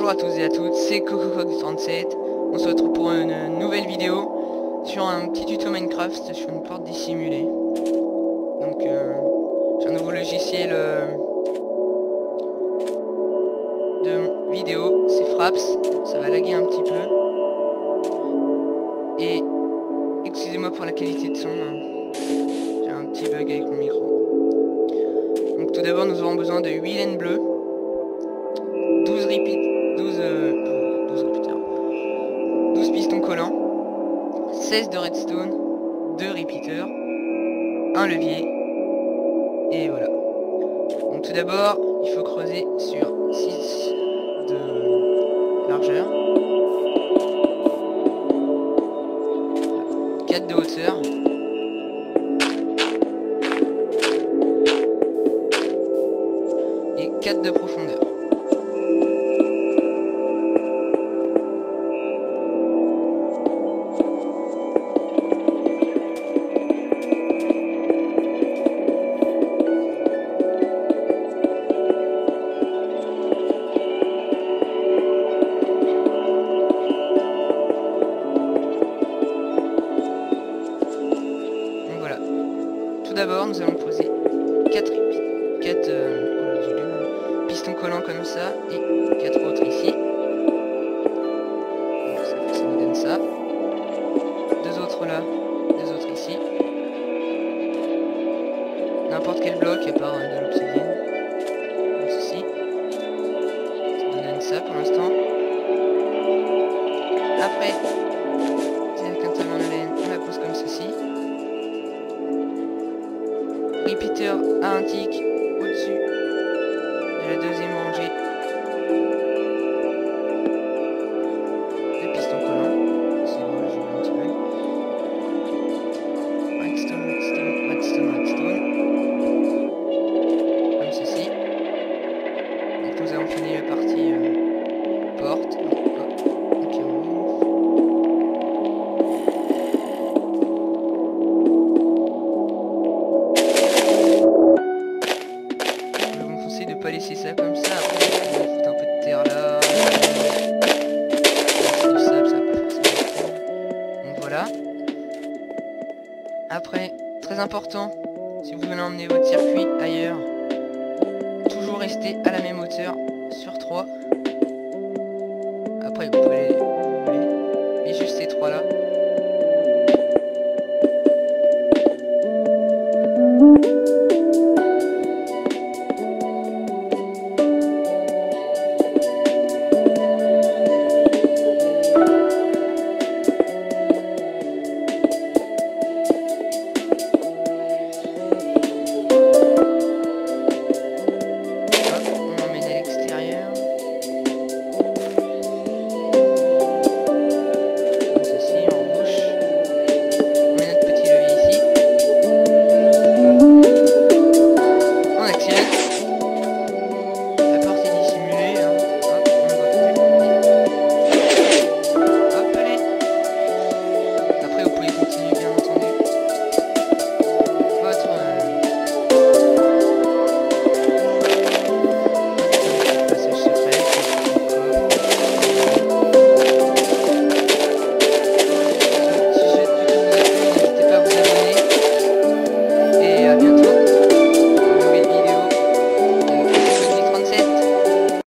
à tous et à toutes, c'est CocoCoc37. On se retrouve pour une nouvelle vidéo sur un petit tuto Minecraft sur une porte dissimulée. Donc j'ai un nouveau logiciel de vidéo, c'est Fraps, ça va laguer un petit peu. Et excusez-moi pour la qualité de son, hein. J'ai un petit bug avec mon micro. Donc tout d'abord nous aurons besoin de 8 laines bleues, 12 pistons collants, 16 de redstone, 2 repeaters, un levier, et voilà. Donc tout d'abord, il faut creuser sur 6 de largeur, 4 de hauteur, et 4 de profondeur. Tout d'abord, nous allons poser 4 pistons collants comme ça et 4 autres ici. Donc ça nous donne ça. 2 autres là, 2 autres ici. N'importe quel bloc à part de l'obsidienne. Comme ceci. Ça nous donne ça pour l'instant. Après, avec un talon de laine, on la pose comme ceci. Repeater à un tick au-dessus de la deuxième rangée de pistons collants. C'est bon, je vois un petit peu. Redstone, redstone, redstone, redstone. Comme ceci. Donc nous avons fini la partie porte. Ok, on ouvre. De pas laisser ça comme ça, après on va foutre un peu de terre là, c'est du sable, ça va pas forcément faire. Donc voilà. Après, très important, si vous voulez emmener votre circuit ailleurs, toujours rester à la même hauteur sur 3. Après vous pouvez mais juste ces 3 là.